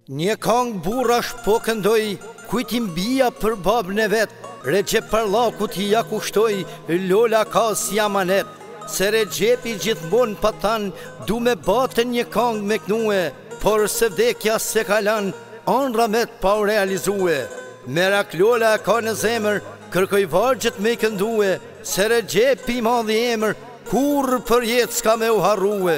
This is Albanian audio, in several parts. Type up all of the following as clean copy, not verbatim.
Një këngë burrash po këndoj, kujtim bia për babën e vet. Recep Parlakut ja kushtoj, Lola ka si amanet. Se Recepi gjithmonë pa than, du me batën një këngë me knue, por se vdekja se kalan, ëndra met pa u realizue. Merak Lola ka në zemër, kërkoj vargjet me këndue, se Recepi madhi emër, kur për jetë s'ka me u harrue.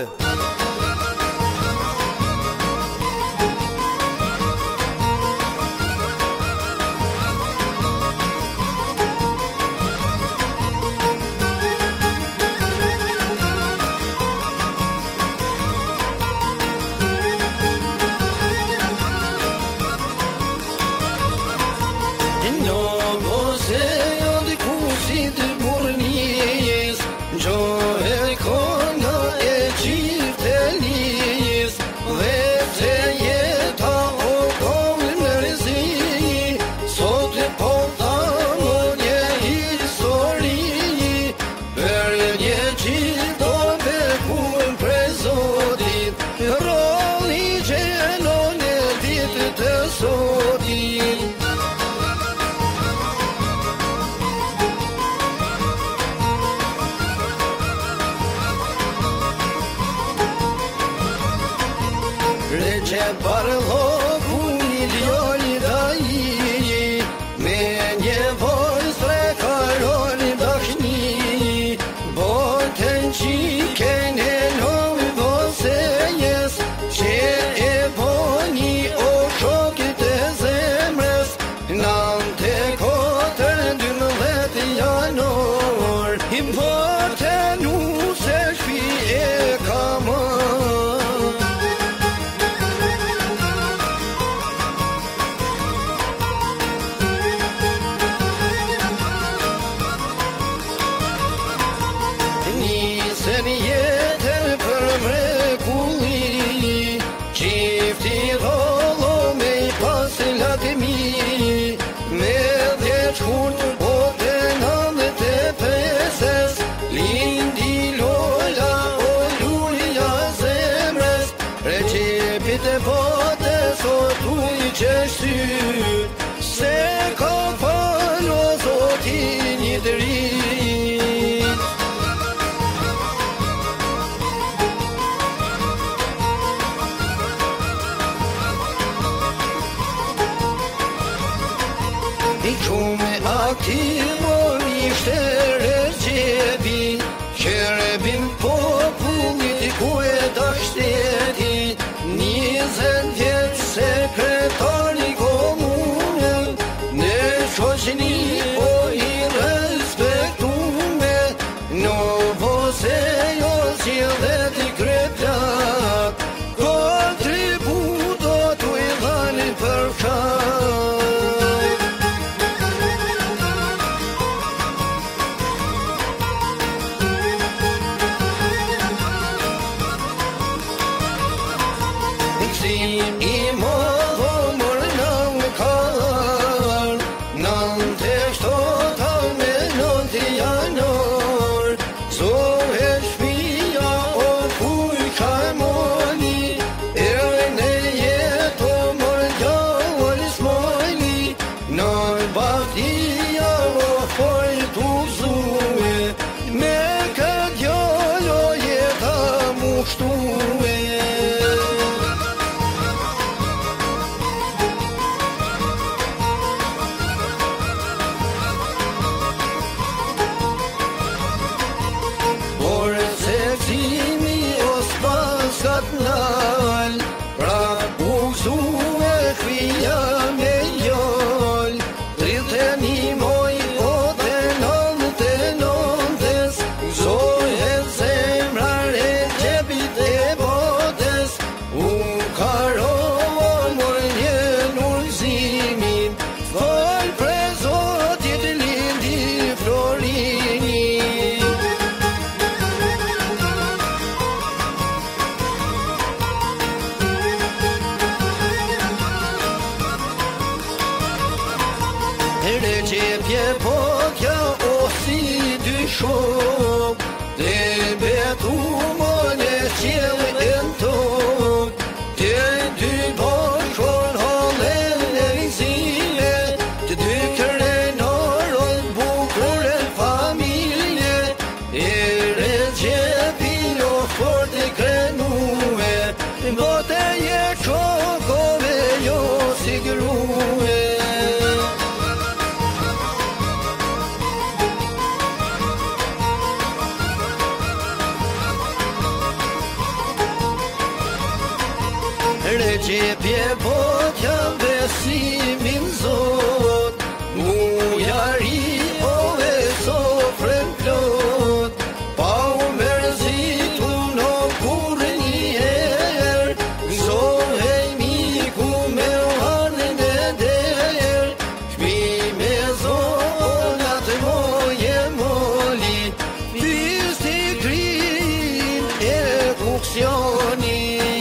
Recep Parlaku milioni daji, me nevoj strekaroni dashni, botën qiken e novi vosejes, që e boni o shokit e zemrës, 9-4-12 janor, importen u se shpi e kamar. Nisën jetën për mrekulli, qifti rollo me I pas lakmi, me dhe shkurt botën 95, lindi Lola o lullja zemrës, Recepit e botës o tuj qeshtyr, se ka falo zotin I drit. I qume aktivon ishte Recepi, Qerebin popullit ku e dashteti, 20 vjet sekretar I komunën, në shoqni po I respektume, në vose jo zjedhet I kreplat, kontributo tu I dhani për fshat. I modho mërë në kar, 9-7 janor, zohet shpia o kuj kamoni, në jeto mërë gjallë smojni, në baktia o foj të zue, me këtë gjallë jeta mushtue. Nal, pra uksu e kria me jol, 30 moj o të 99, zohet zemra Recepit e botës, u karon mor një nurzimin, fol pre Zotit lindi Florini. Recepje po kja o si dy shok, dhe betu më në qjelë e në tok, të dy bashkë Regjepje po t'jam besimin Zot, mujari ove sofrën plot, pa u mërzitu në kur njerë, zohej miku me hanën e derë, shpi me zonat moje moli, pisti krin e kuksioni.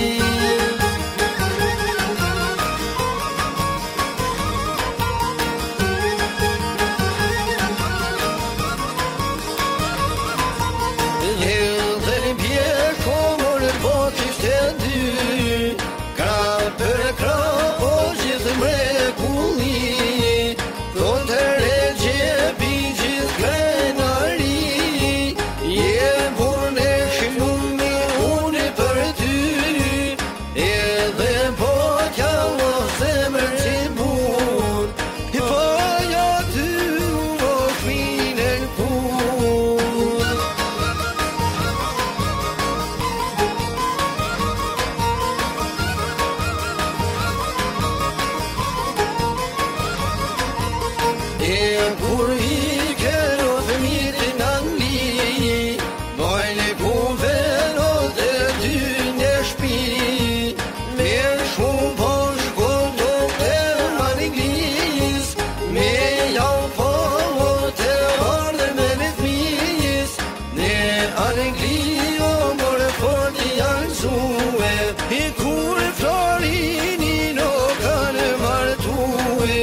Kur i kero fëmitin Angli, dojnë ku vero dhe ty në shpi, me shumë po shkoto të Anglis, me jau po të ardhe me në fmis, në Angli o more fort i alësue, i kur florini no kanë martue.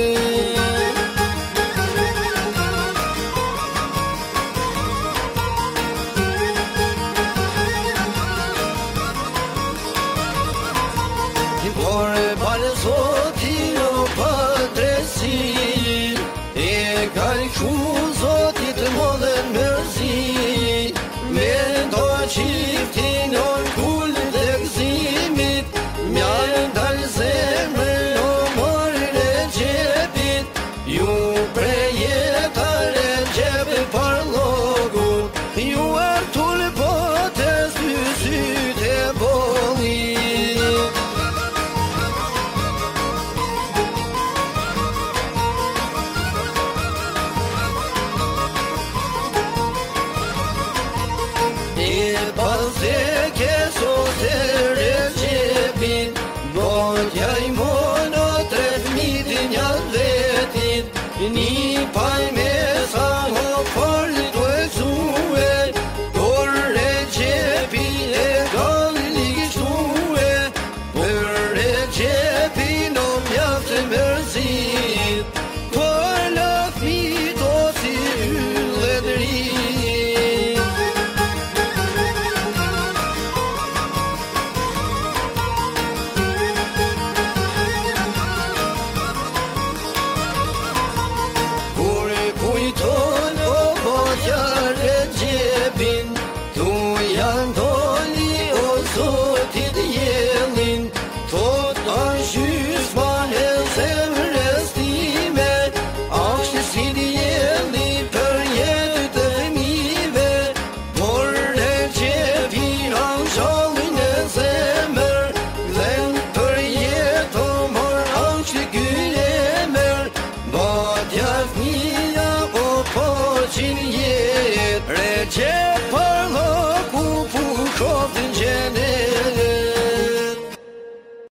Por palë Zotin o padresi, e kalqu Zotit modhen mërzi, me do qiftin o kull dhe gzimit, mjallë dalë zemrën o morën e gjepit, ju prejetar e gjepë parlogu, ju artull potes syt e boli. Pasë ke sot e Regjepin, botja i mono 3 fmitin janë vetit, një paj me